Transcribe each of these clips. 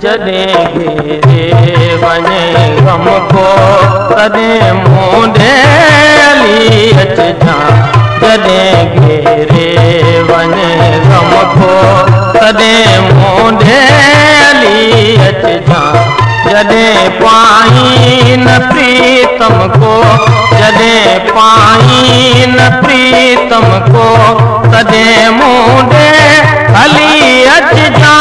जॾहिं घेरे वञे गम को तॾहिं मूंडे हली अचिजां। जॾहिं घेरे वञे गम को तॾहिं मूंडे हली अचिजां। जॾहिं पाई न प्रीतम को जॾहिं पाई न प्रीतम को तॾहिं मूंडे हली अचिजां।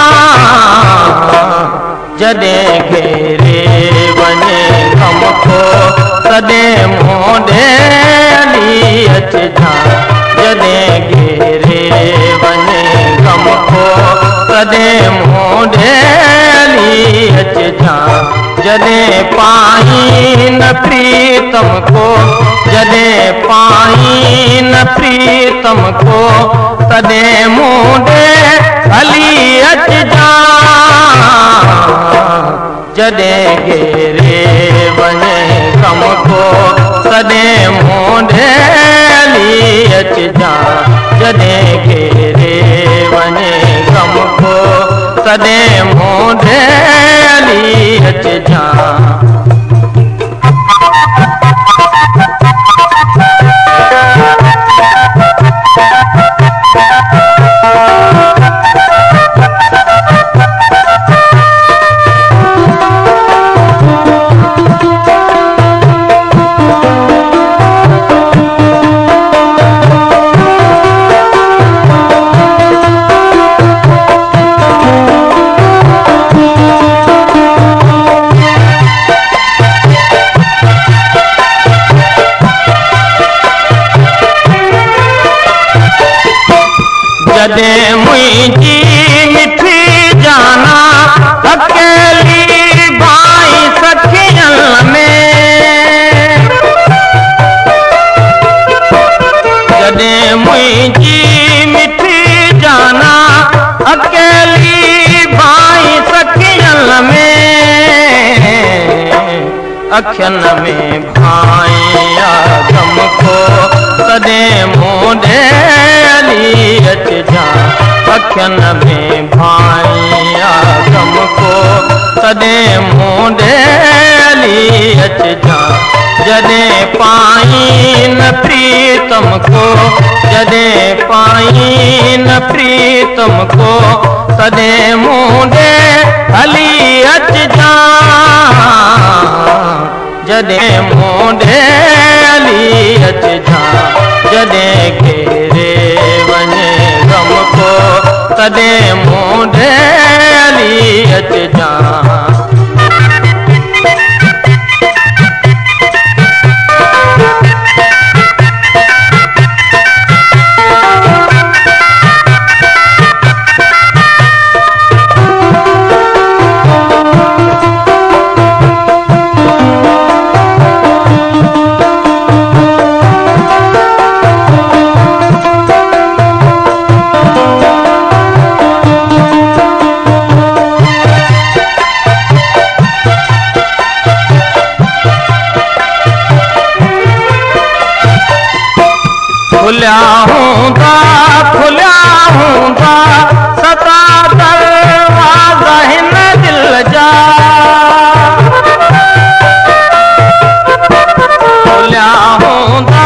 जॾहिं घेरे वञे गम को तॾहिं मूंडे हली अचिजां। जॾहिं घेरे वञे गम को तॾहिं मूंडे हली अचिजां। जॾहिं पाई न प्रीतम को जॾहिं पाई न प्रीतम को तॾहिं मूंडे हली अचिजां। जॾहिं घेरे वञे गम को तॾहिं मूंडे हली अचिजां। जॾहिं घेरे वञे गम को तॾहिं मूंडे हली अचिजां। जॾहिं मुंहिंजी मिठी जाना अकेली भाई सखियन में जॾहिं मुंहिंजी मिठी जाना अकेली भाई सखियन में अखियन में भाइया गम को तॾहिं मूंडे हली अचिजां। अखियन में भाइया गम को तॾहिं मूंडे हली अचिजां। जॾहिं पाई न प्रीतम को जॾहिं पाई न प्रीतम को तॾहिं मूंडे हली अचिजां। जॾहिं मूंडे हली अचिजां। जॾहिं घेरे वञे गम को तॾहिं मूंडे हली अचिजां। खुलिया हूंदा सदा दरवाज़ा हिन दिल जा। खुलिया हूंदा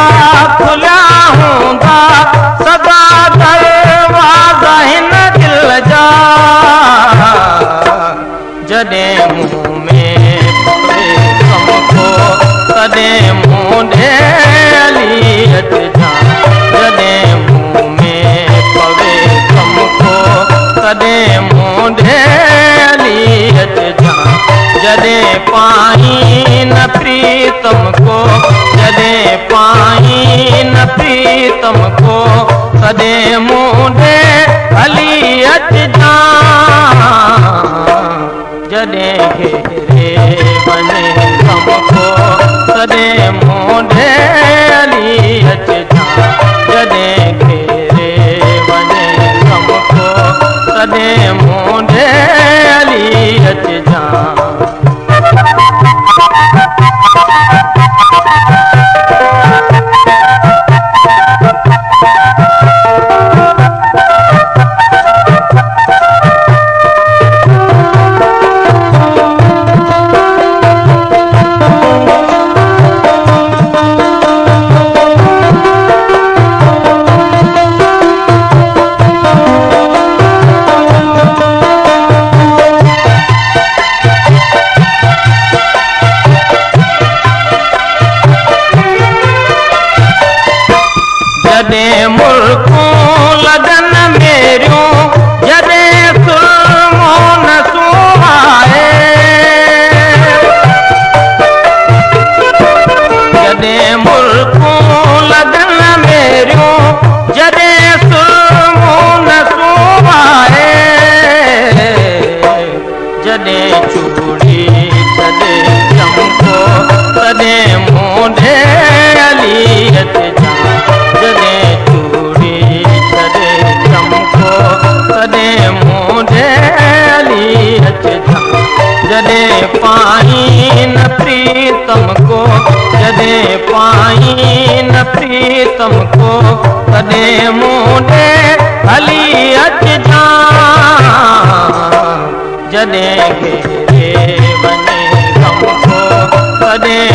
सदा दरवाज़ा हिन दिल जा। जॾहिं मुंहुं में पवे गम को तॾहिं मूंडे हली अचिजां। जॾहिं मुंहुं में पवे गम को तॾहिं मूंडे हली अचिजां। जॾहिं पाई न प्रीतम को जॾहिं पाई न प्रीतम को तॾहिं मूंडे हली अचिजां। जॾहिं घेरे वञे गम को तॾहिं मूंडे हली अचिजां। जॾहिं घेरे वञे गम को तॾहिं मूंडे हली अचिजां। अचजा, जदे पाई न प्रीतम को, जदे पाई न प्रीतम को, तदे मुंडे हली अचजा, जदे घेरे वने गम को, तदे